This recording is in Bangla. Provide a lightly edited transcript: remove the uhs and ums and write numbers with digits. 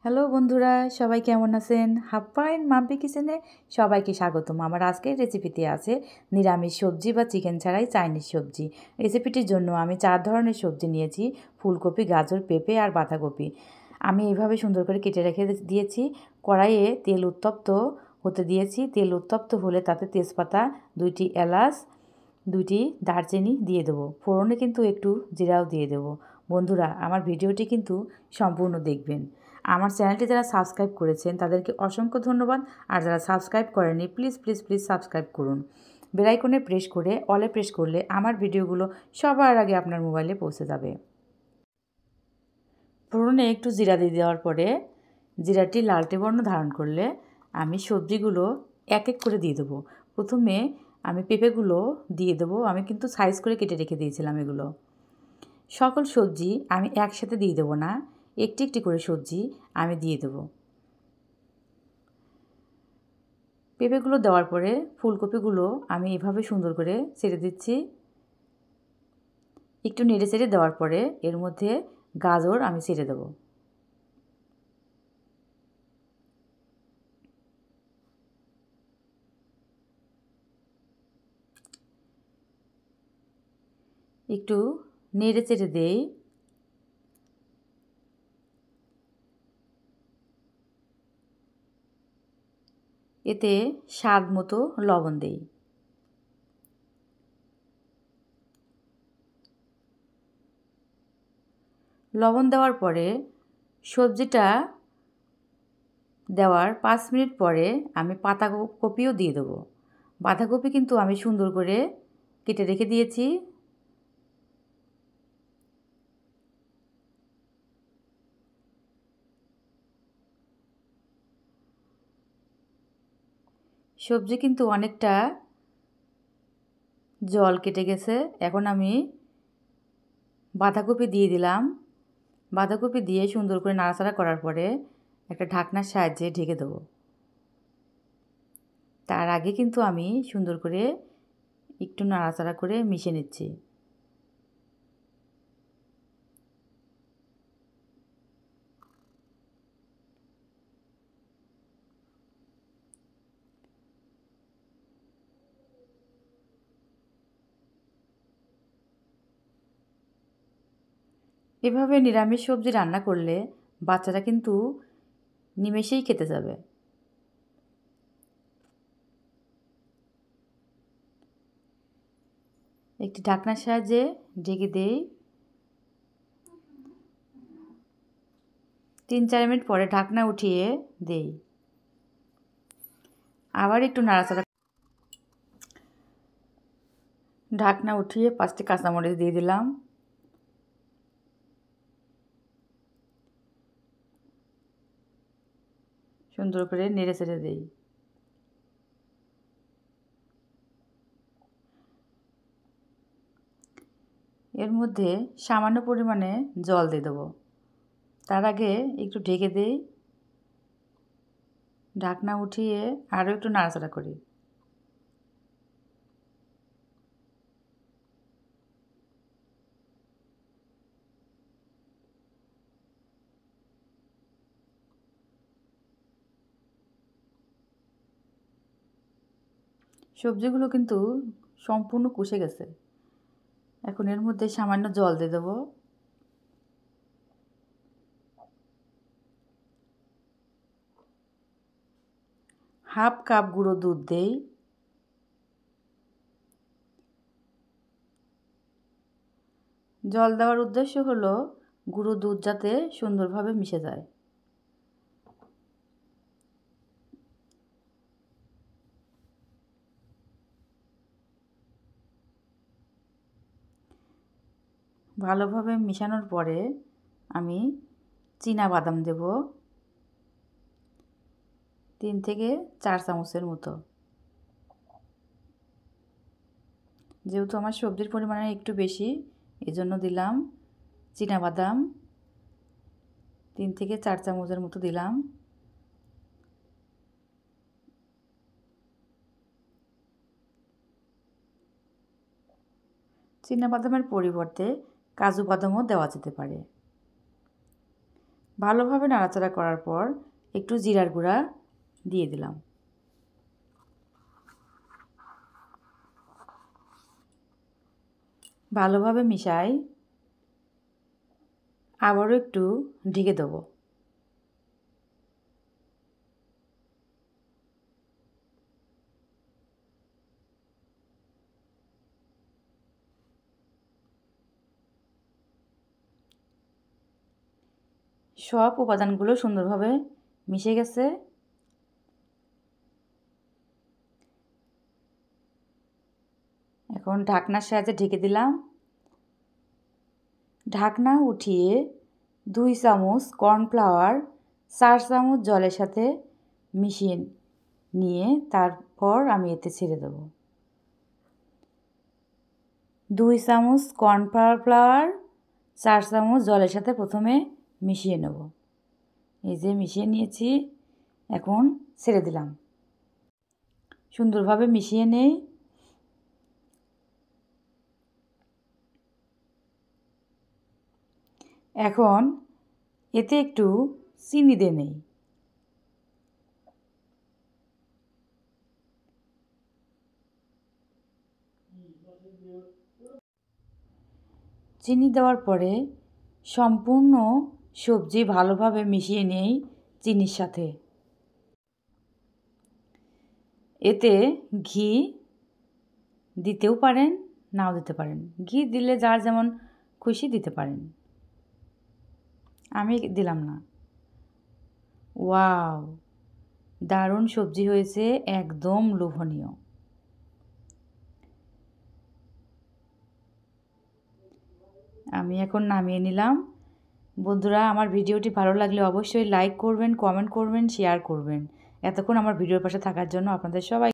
হ্যালো বন্ধুরা, সবাই কেমন আছেন? হাপ্পা এন্ড মাম্পি কিচেনে সবাইকে স্বাগতম। আমার আজকের রেসিপিতে আছে নিরামিষ সবজি বা চিকেন ছাড়াই চাইনিজ সবজি। রেসিপিটির জন্য আমি 4 ধরনের সবজি নিয়েছি: ফুলকপি, গাজর, পেঁপে আর বাঁধাকপি। আমি এইভাবে সুন্দর করে কেটে রেখে দিয়েছি। কড়াইয়ে তেল উত্তপ্ত হতে দিয়েছি। তেল উত্তপ্ত হলে তাতে তেজপাতা, 2টি এলাচ, 2টি দারচিনি দিয়ে দেবো। ফোড়নে কিন্তু একটু জিরাও দিয়ে দেবো। বন্ধুরা, আমার ভিডিওটি কিন্তু সম্পূর্ণ দেখবেন। আমার চ্যানেলটি যারা সাবস্ক্রাইব করেছেন তাদেরকে অসংখ্য ধন্যবাদ। আর যারা সাবস্ক্রাইব করেননি প্লিজ সাবস্ক্রাইব করুন। বেল আইকনে প্রেস করে অলে প্রেস করলে আমার ভিডিওগুলো সবার আগে আপনার মোবাইলে পৌঁছে যাবে। ফোড়নে একটু জিরা দিয়ে দেওয়ার পরে জিরাটি লালটে বর্ণ ধারণ করলে আমি সবজিগুলো এক এক করে দিয়ে দেবো। প্রথমে আমি পেঁপেগুলো দিয়ে দেবো। আমি কিন্তু সাইজ করে কেটে রেখে দিয়েছিলাম এগুলো। সকল সবজি আমি একসাথে দিয়ে দেবো না, একটি একটি করে সবজি আমি দিয়ে দেবো। পেঁপেগুলো দেওয়ার পরে ফুলকপিগুলো আমি এভাবে সুন্দর করে ছেড়ে দিচ্ছি। একটু নেড়ে চেড়ে দেওয়ার পরে এর মধ্যে গাজর আমি ছেড়ে দেবো। একটু নেড়ে চেড়ে দেই। এতে স্বাদ মতো লবণ দেই। লবণ দেওয়ার পরে সবজিটা দেওয়ার 5 মিনিট পরে আমি পাতাকপিও দিয়ে দেবো। বাঁধাকপি কিন্তু আমি সুন্দর করে কেটে রেখে দিয়েছি। সবজি কিন্তু অনেকটা জল কেটে গেছে। এখন আমি বাঁধাকপি দিয়ে দিলাম। বাঁধাকপি দিয়ে সুন্দর করে নাড়াচাড়া করার পরে একটা ঢাকনার সাহায্যে ঢেকে দেবো। তার আগে কিন্তু আমি সুন্দর করে একটু নাড়াচাড়া করে মিশিয়ে নিচ্ছি। এভাবে নিরামিষ সবজি রান্না করলে বাচ্চারা কিন্তু নিমেষেই খেতে যাবে। একটি ঢাকনার সাহায্যে ঢেকে দেই। 3-4 মিনিট পরে ঢাকনা উঠিয়ে দেই। আবার একটু নাড়াচাড়া। ঢাকনা উঠিয়ে 5টি কাঁচামরিচ দিয়ে দিলাম। সুন্দর করে নেড়ে চেড়ে দেই। এর মধ্যে সামান্য পরিমাণে জল দিয়ে দেবো। তার আগে একটু ঢেকে দেই। ঢাকনা উঠিয়ে আরও একটু নাড়াচাড়া করি। সবজিগুলো কিন্তু সম্পূর্ণ কষে গেছে। এখন এর মধ্যে সামান্য জল দিয়ে দেবো। হাফ কাপ গুঁড়ো দুধ দেই। জল দেওয়ার উদ্দেশ্য হলো গুঁড়ো দুধ যাতে সুন্দরভাবে মিশে যায়। ভালোভাবে মিশানোর পরে আমি বাদাম দেব 3 থেকে 4 চামচের মতো। যেহেতু আমার সবজির পরিমাণ একটু বেশি, এজন্য দিলাম বাদাম 3 থেকে 4 চামচের মতো দিলাম। বাদামের পরিবর্তে কাজু বাদামও দেওয়া যেতে পারে। ভালোভাবে নাড়াচাড়া করার পর একটু জিরার গুঁড়া দিয়ে দিলাম। ভালোভাবে মিশাই, আবারও একটু ঢেকে দেবো। সব উপাদানগুলো সুন্দরভাবে মিশে গেছে। এখন ঢাকনার সাহায্যে ঢেকে দিলাম। ঢাকনা উঠিয়ে 2 চামচ কর্নফ্লাওয়ার 4 চামচ জলের সাথে মিশিয়ে নিয়ে তারপর আমি এতে ছেড়ে দেব। 2 চামচ কর্নফ্লাওয়ার 4 চামচ জলের সাথে প্রথমে মিশিয়ে নেব। এই যে মিশিয়ে নিয়েছি, এখন ছেড়ে দিলাম। সুন্দরভাবে মিশিয়ে নেই। এখন এতে একটু চিনি দিয়ে নেই। চিনি দেওয়ার পরে সম্পূর্ণ সবজি ভালোভাবে মিশিয়ে নেই চিনির সাথে। এতে ঘি দিতেও পারেন, নাও দিতে পারেন। ঘি দিলে যার যেমন খুশি দিতে পারেন, আমি দিলাম না। ওয়াও, দারুণ সবজি হয়েছে, একদম লোভনীয়। আমি এখন নামিয়ে নিলাম। বন্ধুরা, আমার ভিডিওটি ভালো লাগলে অবশ্যই লাইক করবেন, কমেন্ট করবেন, শেয়ার করবেন। এতক্ষণ আমার ভিডিওর পাশে থাকার জন্য আপনাদের সবাই